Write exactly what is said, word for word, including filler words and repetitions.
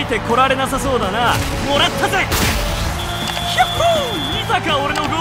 てこられなさそうだな。もらったぜ。ひゃっほー、見たか俺のロ